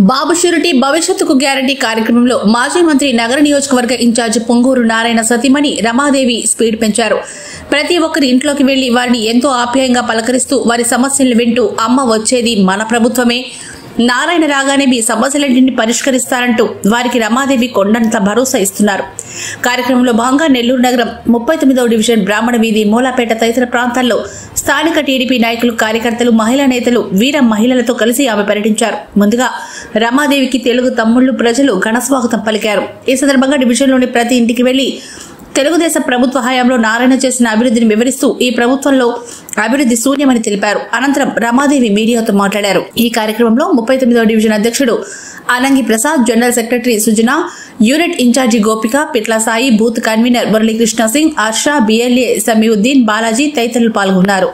బాబు surety భవిష్యత్తుకు guarantee కార్యక్రమంలో మాజీ మంత్రి నగర నియోజకవర్గ ఇన్ఛార్జ్ పొంగూరు నారాయణ సతీమణి రమాదేవి స్పీడ్ పెంచారు. ప్రతి ఒక్కరి ఇంట్లోకి వెళ్లి వారిని ఎంతో ఆప్యాయంగా పలకరిస్తూ వారి సమస్యలు వింటూ అమ్మ వచ్చేది మన ప్రభుత్వమే, నారాయణ రాగానే మీ సమస్యలన్నింటినీ పరిష్కరిస్తారంటూ వారికి రమాదేవి కొండంత భరోసా ఇస్తున్నారు. కార్యక్రమంలో భాగంగా నెల్లూరు నగరం 39వ డివిజన్ బ్రాహ్మణ వీధి, మూలాపేట తదితర ప్రాంతాల్లో స్థానిక టీడీపీ నాయకులు, కార్యకర్తలు, మహిళా నేతలు, వీర మహిళలతో కలిసి ఆమె పర్యటించారు. ముందుగా రమాదేవికి తెలుగు తమ్ముళ్లు ప్రజలు ఘనస్వాగతం పలికారు. ఈ సందర్భంగా డివిజన్లోని ప్రతి ఇంటికి వెళ్లి తెలుగుదేశం ప్రభుత్వ హయాంలో నారాయణ చేసిన అభివృద్ధిని వివరిస్తూ ఈ ప్రభుత్వంలో అభివృద్ధి శూన్యమని తెలిపారు. అనంతరం రమాదేవి మీడియాతో మాట్లాడారు. ఈ కార్యక్రమంలో 39వ డివిజన్ అధ్యక్షుడు Anangi Prasad, general secretary Sujana, unit incharge Gopika, Pitla Sai, booth convener Muralikrishna Singh, Harsha, BLA Samiuddin, Balaji తదితరులు పాల్గొన్నారు.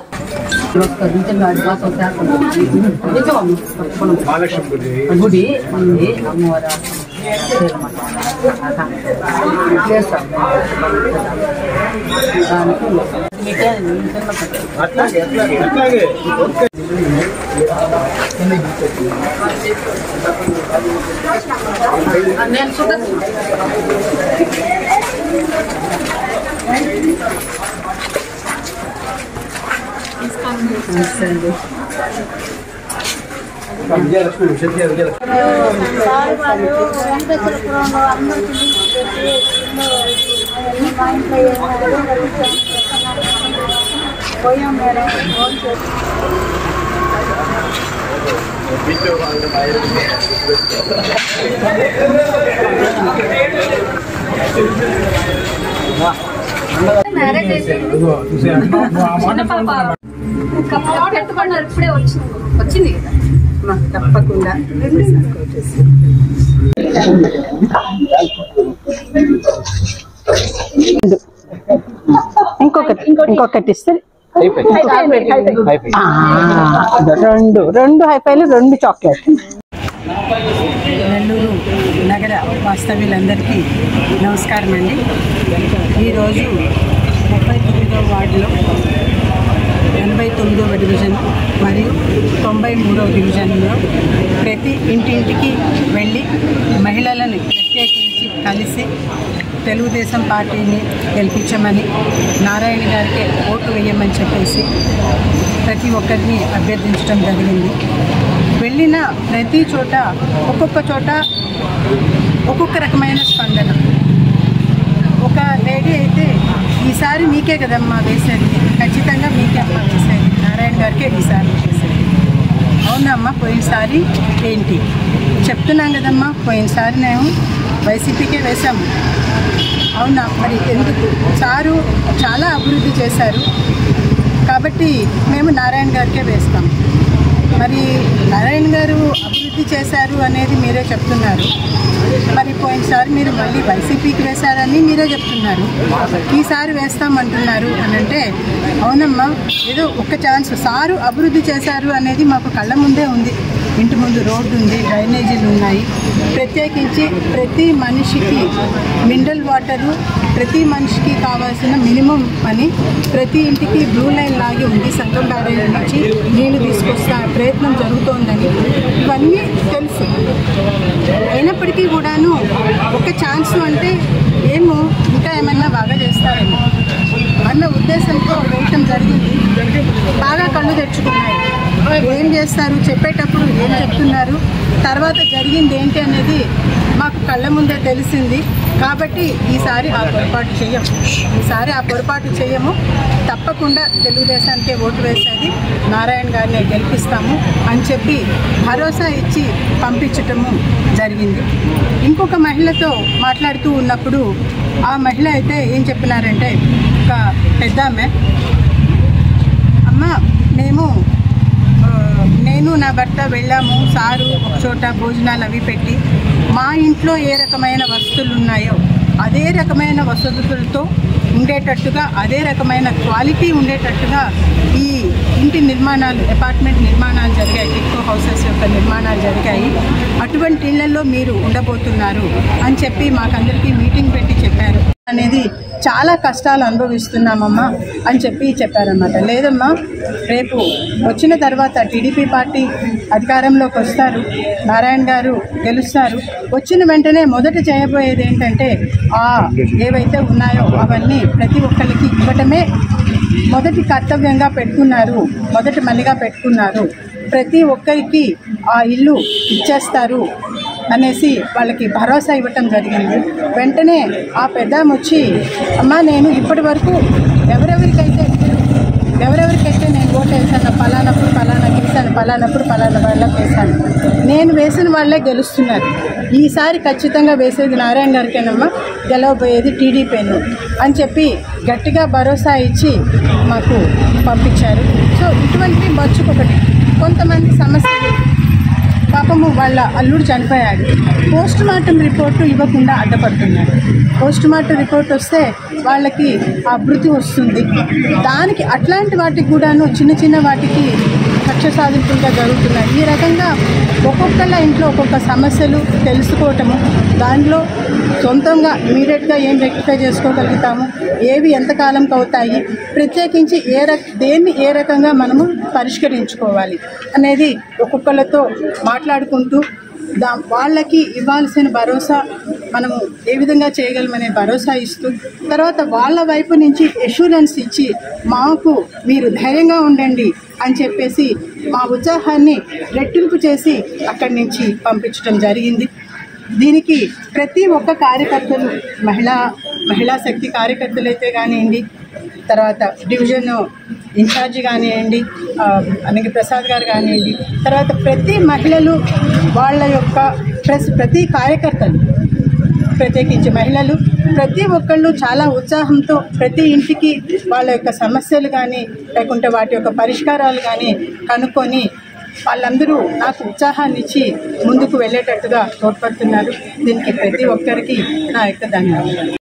ఇప్పుడే వచ్చింది తప్పకుండా ఇంకొకటి ఇస్తే రెండు హైఫైలు, 2 చాక్లెట్. నెల్లూరు నగర వాస్తవ్యులందరికీ నమస్కారం అండి. ఈరోజు 39వ వార్డులో 89వ డివిజన్ మరియు 93వ డివిజన్లో ప్రతి ఇంటింటికి వెళ్ళి మహిళలను ప్రత్యేకించి కలిసి తెలుగుదేశం పార్టీని గెలిపించమని, నారాయణ గారికి ఓటు వేయమని చెప్పేసి ప్రతి ఒక్కరిని అభ్యర్థించడం జరిగింది. వెళ్ళిన ప్రతి చోట ఒక్కొక్క చోట ఒక్కొక్క రకమైన స్పందన. ఒక లేడీ అయితే, ఈసారి మీకే కదమ్మా వేసేది, ఖచ్చితంగా మీకే అమ్మ వేసేది, నారాయణ గారికే ఈసారి వేసేది. అవునమ్మా, పోయినసారి ఏంటి చెప్తున్నాం కదమ్మా, పోయినసారి మేము వైసీపీకే వేసాము. అవునా, మరి ఎందుకు? సారు చాలా అభివృద్ధి చేశారు కాబట్టి మేము నారాయణ గారికే వేస్తాం. మరి నారాయణ గారు అభివృద్ధి చేశారు అనేది మీరే చెప్తున్నారు. మరి పోయినసారి మీరు మళ్ళీ వైసీపీకి వేశారని మీరే చెప్తున్నారు, ఈసారి వేస్తామంటున్నారు అని అంటే, అవునమ్మా, ఏదో ఒక్క ఛాన్స్. సారు అభివృద్ధి చేశారు అనేది మాకు కళ్ళ ముందే ఉంది. ఇంటి ముందు రోడ్డు ఉంది, డ్రైనేజీలు ఉన్నాయి, ప్రత్యేకించి ప్రతి మనిషికి మినరల్ వాటరు, ప్రతి మనిషికి కావాల్సిన మినిమం అని ప్రతి ఇంటికి బ్లూ లైన్ లాగే ఉంది. సంగం బ్యారేజ్ నుంచి నీళ్లు తీసుకొస్తా ప్రయత్నం జరుగుతోందని ఇవన్నీ తెలుసు. అయినప్పటికీ కూడాను ఒక ఛాన్స్ అంటే ఏమో ఇంకా ఏమైనా బాగా చేస్తారేమో అన్న ఉద్దేశంతో వేయటం జరిగింది. బాగా కళ్ళు తెచ్చుకున్నాయి. ఏం చేస్తారు, చెప్పేటప్పుడు ఏం చెప్తున్నారు, తర్వాత జరిగింది ఏంటి అనేది మాకు కళ్ళ ముందే తెలిసింది. కాబట్టి ఈసారి ఆ పొరపాటు చేయము. తప్పకుండా తెలుగుదేశానికే ఓటు వేసేది, నారాయణ గారిని గెలిపిస్తాము అని చెప్పి భరోసా ఇచ్చి పంపించటము జరిగింది. ఇంకొక మహిళతో మాట్లాడుతూ ఉన్నప్పుడు ఆ మహిళ అయితే ఏం చెప్పినారంటే, ఒక పెద్ద ఆమె, అమ్మ నేను నా భర్త వెళ్ళాము, సారు ఒక చోట భోజనాలు అవి పెట్టి మా ఇంట్లో ఏ రకమైన వసతులు ఉన్నాయో అదే రకమైన వసతులతో ఉండేటట్టుగా, అదే రకమైన క్వాలిటీ ఉండేటట్టుగా ఈ ఇంటి నిర్మాణాలు, అపార్ట్మెంట్ నిర్మాణాలు జరిగాయి, టిక్కో హౌసెస్ యొక్క నిర్మాణాలు జరిగాయి. అటువంటి ఇళ్లలో మీరు ఉండబోతున్నారు అని చెప్పి మాకందరికీ మీటింగ్ పెట్టి చెప్పారు. అనేది చాలా కష్టాలు అనుభవిస్తున్నామమ్మా అని చెప్పారన్నమాట. లేదమ్మా, రేపు వచ్చిన తర్వాత టీడీపీ పార్టీ అధికారంలోకి వస్తారు, నారాయణ గారు గెలుస్తారు. వచ్చిన వెంటనే మొదట చేయబోయేది ఏంటంటే ఏవైతే ఉన్నాయో అవన్నీ ప్రతి ఒక్కరికి ఇవ్వటమే మొదటి కర్తవ్యంగా పెట్టుకున్నారు, మొదటి మల్లిగా పెట్టుకున్నారు. ప్రతి ఒక్కరికి ఆ ఇల్లు ఇచ్చేస్తారు అనేసి వాళ్ళకి భరోసా ఇవ్వటం జరిగింది. వెంటనే ఆ పెద్దామె వచ్చి, అమ్మా నేను ఇప్పటి వరకు ఎవరెవరికైతే నేను ఓటు వేసాను, పలానప్పుడు పలానా వేసాను, పలానప్పుడు పలానా వాళ్ళకి వేసాను, నేను వేసిన వాళ్ళే గెలుస్తున్నారు, ఈసారి ఖచ్చితంగా వేసేది నారాయణ గారికేనమ్మా, గెలవబోయేది టీడీపీను అని చెప్పి గట్టిగా భరోసా ఇచ్చి మాకు పంపించారు. సో ఇటువంటి మర్చుకొకటి కొంతమంది సమస్యలు, పాపము వాళ్ళ అల్లుడు చనిపోయాడు, పోస్ట్ మార్టం రిపోర్టు ఇవ్వకుండా అడ్డపడుతున్నారు. పోస్ట్ మార్టం రిపోర్ట్ వస్తే వాళ్ళకి ఆ భృతి వస్తుంది. దానికి అట్లాంటి వాటికి కూడాను చిన్న చిన్న వాటికి కక్ష సాధింపులుగా జరుగుతున్నాయి. ఈ రకంగా ఒక్కొక్కళ్ళ ఇంట్లో ఒక్కొక్క సమస్యలు తెలుసుకోవటము, దానిలో సొంతంగా ఇమీడియట్గా ఏం రెక్టిఫై చేసుకోగలుగుతాము, ఏవి ఎంతకాలంకి అవుతాయి, ప్రత్యేకించి దేన్ని ఏ రకంగా మనము పరిష్కరించుకోవాలి అనేది ఒక్కొక్కళ్ళతో మాట్లాడుకుంటూ వాళ్ళకి ఇవ్వాల్సిన భరోసా మనము ఏ విధంగా చేయగలమనే భరోసా ఇస్తూ, తర్వాత వాళ్ళ వైపు నుంచి ఎష్యూరెన్స్ ఇచ్చి మాకు మీరు ధైర్యంగా ఉండండి అని చెప్పేసి మా ఉత్సాహాన్ని రెట్టింపు చేసి అక్కడి నుంచి పంపించడం జరిగింది. దీనికి ప్రతి ఒక్క కార్యకర్తలు, మహిళా శక్తి కార్యకర్తలు అయితే కానివ్వండి, తర్వాత డివిజన్ ఇన్ఛార్జి కానివ్వండి, అనగి ప్రసాద్ గారు కానివ్వండి, తర్వాత ప్రతి మహిళలు వాళ్ళ యొక్క ప్రతి కార్యకర్తలు, ప్రత్యేకించి మహిళలు ప్రతి ఒక్కళ్ళు చాలా ఉత్సాహంతో ప్రతి ఇంటికి వాళ్ళ యొక్క సమస్యలు కానీ లేకుంటే వాటి యొక్క పరిష్కారాలు కానీ కనుక్కొని వాళ్ళందరూ నాకు ఉత్సాహాన్ని ఇచ్చి ముందుకు వెళ్ళేటట్టుగా తోడ్పడుతున్నారు. దీనికి ప్రతి ఒక్కరికి నా యొక్క ధన్యవాదాలు.